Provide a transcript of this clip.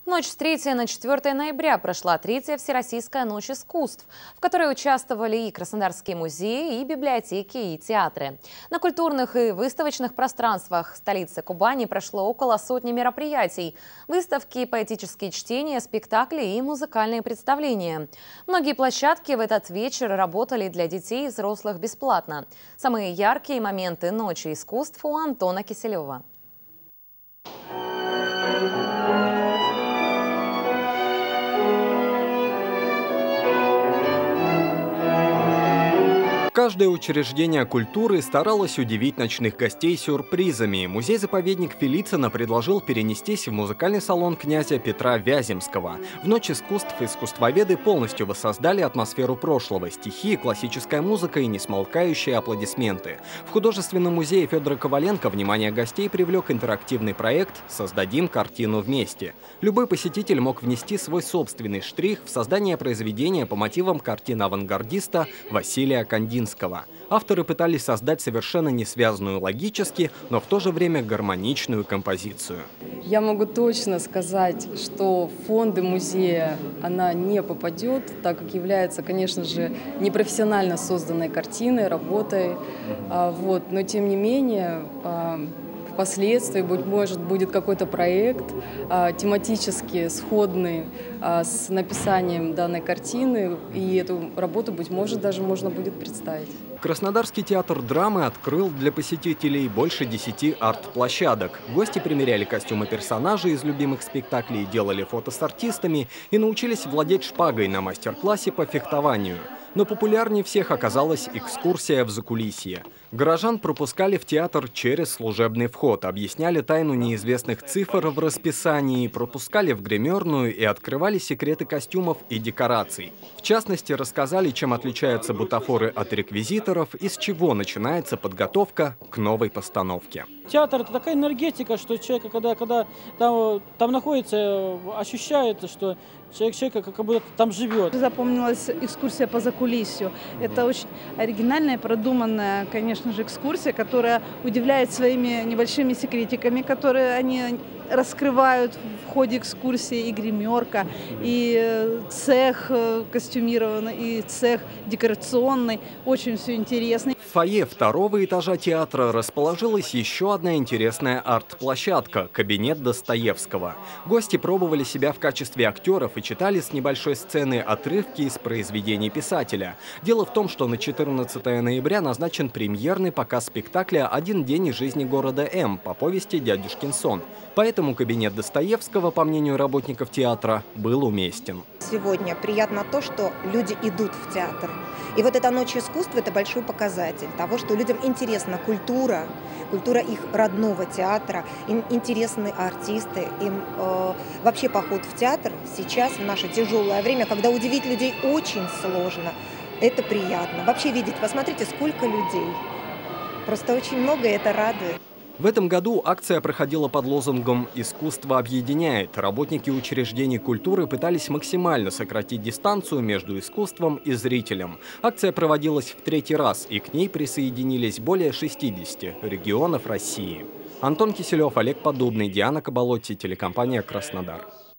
ночь с 3 на 4 ноября прошла третья Всероссийская ночь искусств, в которой участвовали и Краснодарские музеи, и библиотеки, и театры. На культурных и выставочных пространствах столицы Кубани прошло около сотни мероприятий. Выставки, поэтические чтения, спектакли и музыкальные представления. Многие площадки в этот вечер работали для детей и взрослых бесплатно. Самые яркие моменты ночи искусств у Антона Киселева. Каждое учреждение культуры старалось удивить ночных гостей сюрпризами. Музей-заповедник Фелицина предложил перенестись в музыкальный салон князя Петра Вяземского. В ночь искусств искусствоведы полностью воссоздали атмосферу прошлого, стихи, классическая музыка и несмолкающие аплодисменты. В художественном музее Федора Коваленко внимание гостей привлек интерактивный проект «Создадим картину вместе». Любой посетитель мог внести свой собственный штрих в создание произведения по мотивам картин авангардиста Василия Кандинского. Авторы пытались создать совершенно не связанную логически, но в то же время гармоничную композицию. Я могу точно сказать, что в фонды музея она не попадет, так как является, конечно же, непрофессионально созданной картиной, работой. Но тем не менее, впоследствии, быть может, будет какой-то проект тематически сходный с написанием данной картины, и эту работу, быть может, даже можно будет представить. Краснодарский театр драмы открыл для посетителей больше 10 арт-площадок. Гости примеряли костюмы персонажей из любимых спектаклей, делали фото с артистами и научились владеть шпагой на мастер-классе по фехтованию. Но популярнее всех оказалась экскурсия в закулисье. Горожан пропускали в театр через служебный вход, объясняли тайну неизвестных цифр в расписании, пропускали в гримерную и открывали секреты костюмов и декораций. В частности, рассказали, чем отличаются бутафоры от реквизиторов и с чего начинается подготовка к новой постановке. Театр – это такая энергетика, что человек, когда там находится, ощущает, что человек как будто там живет. Запомнилась экскурсия по закулисью. Это очень оригинальная, продуманная, конечно же, экскурсия, которая удивляет своими небольшими секретиками, которые они раскрывают в ходе экскурсии, и гримерка, и цех костюмированный, и цех декорационный. Очень все интересно. В фойе второго этажа театра расположилась еще одна интересная арт-площадка – кабинет Достоевского. Гости пробовали себя в качестве актеров и читали с небольшой сцены отрывки из произведений писателя. Дело в том, что на 14 ноября назначен премьерный показ спектакля «Один день из жизни города М» по повести «Дядюшкин сон». Поэтому кабинет Достоевского, по мнению работников театра, был уместен. Сегодня приятно то, что люди идут в театр. И вот эта ночь искусств – это большой показатель того, что людям интересна культура их родного театра, им интересны артисты, им вообще поход в театр сейчас, в наше тяжелое время, когда удивить людей очень сложно, это приятно. Вообще видеть, посмотрите, сколько людей. Просто очень много, и это радует. В этом году акция проходила под лозунгом «Искусство объединяет». Работники учреждений культуры пытались максимально сократить дистанцию между искусством и зрителем. Акция проводилась в 3-й раз, и к ней присоединились более 60 регионов России. Антон Киселев, Олег Подубный, Диана Кабалотти, телекомпания «Краснодар».